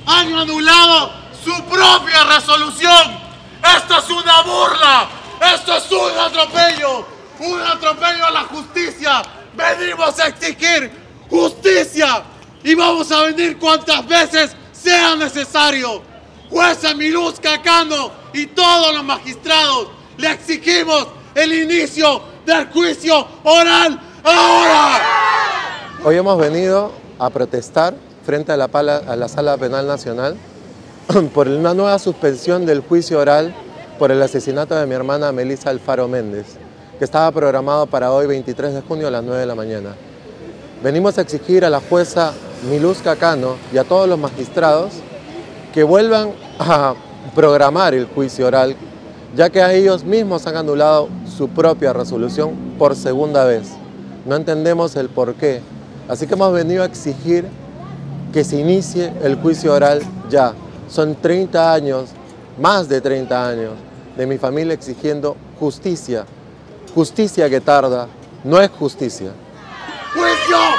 han anulado su propia resolución. ¡Esto es una burla! ¡Esto es un atropello! ¡Un atropello a la justicia! ¡Venimos a exigir justicia! Y vamos a venir cuantas veces sea necesario. Jueza Miluska Cano y todos los magistrados, le exigimos el inicio del juicio oral ahora. Hoy hemos venido a protestar frente a la Sala Penal Nacional por una nueva suspensión del juicio oral por el asesinato de mi hermana Melissa Alfaro Méndez, que estaba programado para hoy 23 de junio a las 9 de la mañana. Venimos a exigir a la jueza Miluska Cano y a todos los magistrados que vuelvan a programar el juicio oral, ya que a ellos mismos han anulado su propia resolución por segunda vez. No entendemos el por qué. Así que hemos venido a exigir que se inicie el juicio oral ya. Son 30 años, más de 30 años, de mi familia exigiendo justicia. Justicia que tarda, no es justicia. ¡Juicio